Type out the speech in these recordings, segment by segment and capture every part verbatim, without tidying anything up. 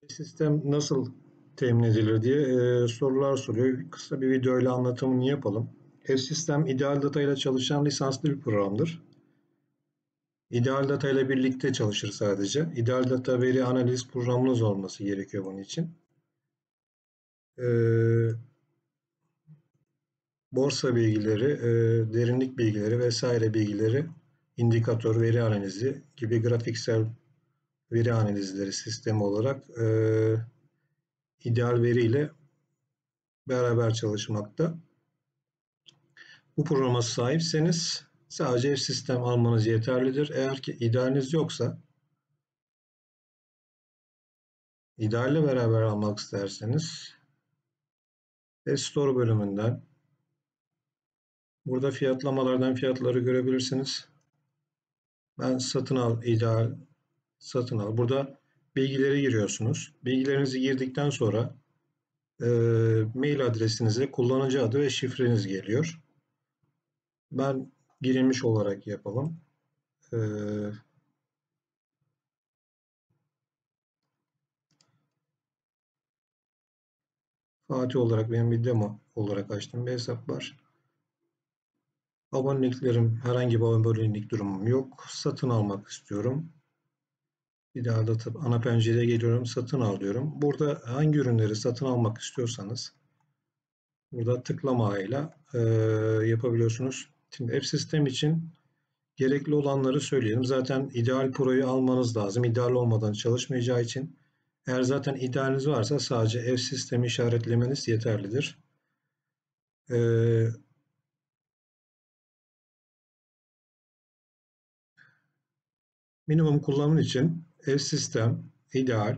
Sistem nasıl temin edilir diye e, sorular soruyor. Kısa bir video ile anlatımını yapalım. F-Sistem ideal data ile çalışan lisanslı bir programdır. İdeal data ile birlikte çalışır sadece. İdeal data veri analiz programınız olması gerekiyor bunun için. E, borsa bilgileri, e, derinlik bilgileri vesaire bilgileri, indikatör veri analizi gibi grafiksel veri analizleri sistemi olarak e, ideal veri ile beraber çalışmakta. Bu programa sahipseniz sadece F-Sistem almanız yeterlidir. Eğer ki idealiniz yoksa, idealle beraber almak isterseniz F-Store bölümünden burada fiyatlamalardan fiyatları görebilirsiniz. Ben satın al, ideal, satın al. Burada bilgileri giriyorsunuz. Bilgilerinizi girdikten sonra e, mail adresinize kullanıcı adı ve şifreniz geliyor. Ben girilmiş olarak yapalım. E, Fatih olarak benim bir demo olarak açtığım bir hesap var. Aboneliklerim, herhangi bir abonelik durumum yok. Satın almak istiyorum. Bir daha da ana pencereye geliyorum. Satın alıyorum. Burada hangi ürünleri satın almak istiyorsanız burada tıklamayla e, yapabiliyorsunuz. Şimdi F-Sistem için gerekli olanları söyleyelim. Zaten İdeal Pro'yu almanız lazım. İdeal olmadan çalışmayacağı için eğer zaten idealiniz varsa sadece F-Sistemi işaretlemeniz yeterlidir. Ee, minimum kullanım için F-Sistem, ideal,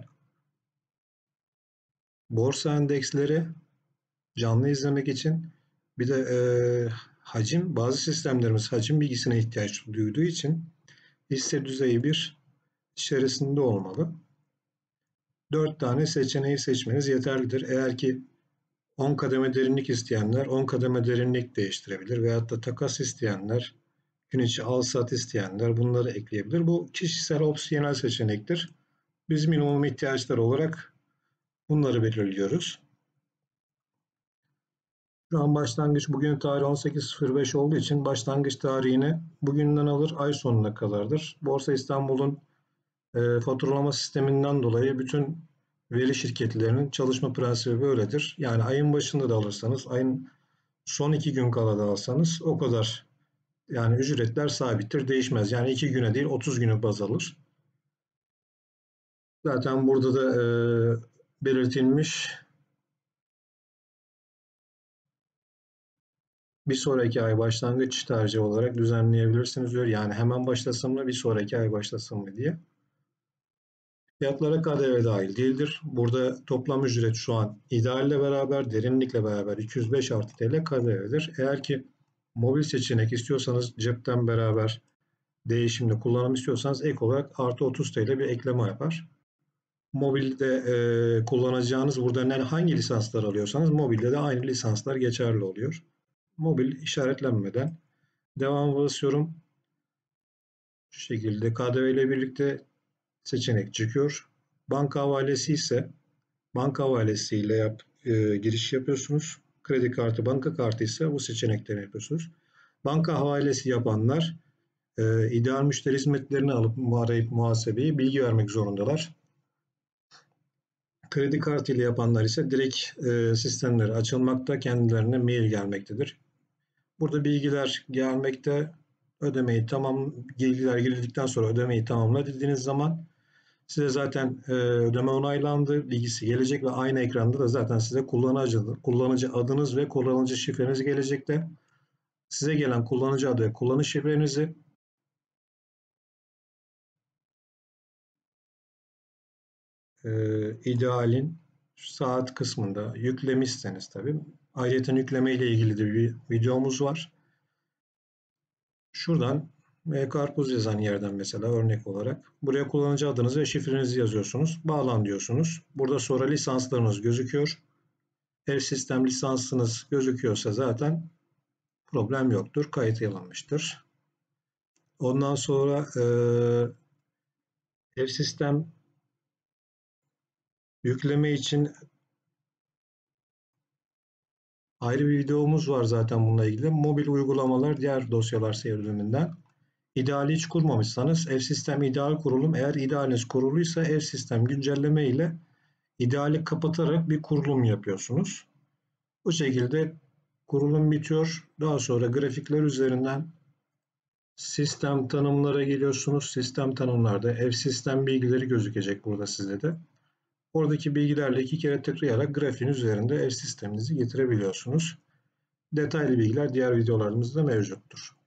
borsa endeksleri canlı izlemek için bir de e, hacim, bazı sistemlerimiz hacim bilgisine ihtiyaç duyduğu için hisse düzeyi bir içerisinde olmalı. Dört tane seçeneği seçmeniz yeterlidir. Eğer ki on kademe derinlik isteyenler on kademe derinlik değiştirebilir veyahut da takas isteyenler, gün içi al sat isteyenler bunları ekleyebilir. Bu kişisel opsiyonel seçenektir. Biz minimum ihtiyaçlar olarak bunları belirliyoruz. Şu an başlangıç bugün tarih on sekiz sıfır beş olduğu için başlangıç tarihini bugünden alır ay sonuna kadardır. Borsa İstanbul'un e, faturalama sisteminden dolayı bütün veri şirketlerinin çalışma prensibi böyledir. Yani ayın başında da alırsanız, ayın son iki gün kala da alsanız o kadar. Yani ücretler sabittir, değişmez. Yani iki güne değil otuz güne baz alır. Zaten burada da e, belirtilmiş bir sonraki ay başlangıç tarihi olarak düzenleyebilirsiniz diyor. Yani hemen başlasın mı, bir sonraki ay başlasın mı diye. Fiyatlara K D V dahil değildir. Burada toplam ücret şu an idealle beraber, derinlikle beraber iki yüz beş artı T L K D V'dir. Eğer ki mobil seçenek istiyorsanız cepten beraber değişimli kullanım istiyorsanız ek olarak artı otuz T L bir ekleme yapar. Mobilde e, kullanacağınız burada ne, hangi lisanslar alıyorsanız mobilde de aynı lisanslar geçerli oluyor. Mobil işaretlenmeden devam basıyorum. Şu şekilde K D V ile birlikte seçenek çıkıyor. Banka havalesi ise banka havalesiyle yap, e, giriş yapıyorsunuz. Kredi kartı, banka kartı ise bu seçenekleri yapıyorsunuz. Banka havalesi yapanlar e, ideal müşteri hizmetlerini alıp arayıp muhasebeyi bilgi vermek zorundalar. Kredi kartı ile yapanlar ise direkt e, sistemleri açılmakta, kendilerine mail gelmektedir. Burada bilgiler gelmekte, ödemeyi tamam, bilgiler girildikten sonra ödemeyi tamamla dediğiniz zaman size zaten e, ödeme onaylandı bilgisi gelecek ve aynı ekranda da zaten size kullanıcı, kullanıcı adınız ve kullanıcı şifreniz gelecekte. Size gelen kullanıcı adı ve kullanıcı şifrenizi e, idealin saat kısmında yüklemişseniz tabii. Ayrıca yükleme ile ilgili de bir videomuz var. Şuradan e, karpuz yazan yerden mesela örnek olarak buraya kullanıcı adınızı ve şifrenizi yazıyorsunuz. Bağlan diyorsunuz. Burada sonra lisanslarınız gözüküyor. Ev sistem lisansınız gözüküyorsa zaten problem yoktur. Kayıt alınmıştır. Ondan sonra e, ev sistem Yükleme için ayrı bir videomuz var zaten bununla ilgili. Mobil uygulamalar diğer dosyalar serüveninden. İdeali hiç kurmamışsanız ev sistem ideal kurulum. Eğer idealiniz kuruluysa ev sistem güncelleme ile ideali kapatarak bir kurulum yapıyorsunuz. Bu şekilde kurulum bitiyor. Daha sonra grafikler üzerinden sistem tanımlara geliyorsunuz. Sistem tanımlarda ev sistem bilgileri gözükecek burada sizde de. Oradaki bilgilerle iki kere tıklayarak grafiğin üzerinde ev sisteminizi getirebiliyorsunuz. Detaylı bilgiler diğer videolarımızda mevcuttur.